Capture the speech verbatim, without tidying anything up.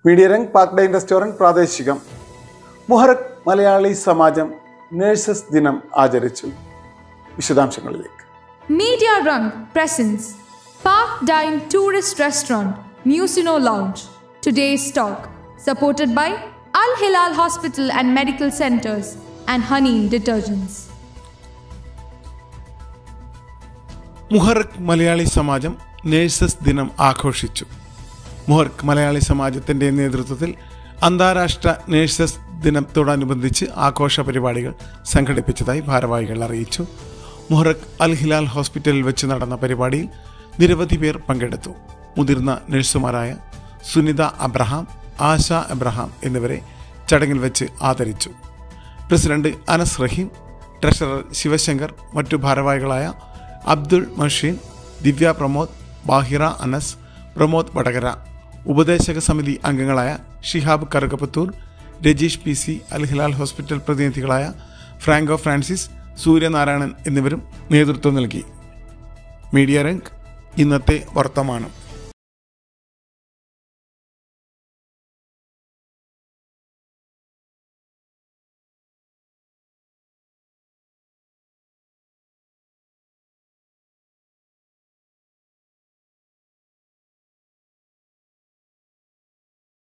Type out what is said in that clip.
Media Rang Park Dine restaurant പ്രാദേശികം. Muharraq Malayali Samajam nurses ദിനം ആചരിച്ചു. വിശദാംശങ്ങളിലേക്ക്. Media Rang presence Park Dine tourist restaurant മ്യൂസിനോ lounge. Today's talk supported by Al Hilal Hospital and Medical Centers and Haneem Detergents. Muharraq Malayali Samajam nurses ദിനം ആഘോഷിച്ചു. മുഹറക് മലയാളി സമാജത്തിൻ്റെ നേതൃത്വത്തിൽ അന്താരാഷ്ട്ര nurses ദിനത്തോടനുബന്ധിച്ച് ആഘോഷ പരിപാടികൾ സംഘടിപ്പിച്ചതായി ഭാരവാഹികൾ അറിയിച്ചു. മുഹറക് അൽ ഹിലാൽ ഹോസ്പിറ്റലിൽ വെച്ച് നടന്ന പരിപാടിയിൽ നിരവധി പേർ പങ്കെടുത്തു. മുതിർന്ന നഴ്സുമാരായ സുനിത അബ്രഹാം, ആശ അബ്രഹാം എന്നിവരെ ചടങ്ങിൽ വെച്ച് ആദരിച്ചു. പ്രസിഡന്റ് അനസ് റഹീം, ട്രഷറർ ശിവശങ്കർ, മറ്റു ഭാരവാഹികളായ അബ്ദുൾ മഷീൻ, ദിവ്യ പ്രമോദ്, ബാഹിറ അനസ്, പ്രമോദ് വടകര, ഉപദേശക സമിതി അംഗങ്ങളായ Shihab Karukappathoor, Rajeesh P C, Al Hilal hospital പ്രതിനിധികളായ ഫ്രാങ്കോ ഫ്രാൻസിസ്, സൂര്യനാരായണൻ എന്നിവരും നേതൃത്വം നൽകി. മീഡിയ രംഗ് ഇന്നത്തെ വർത്തമാനം.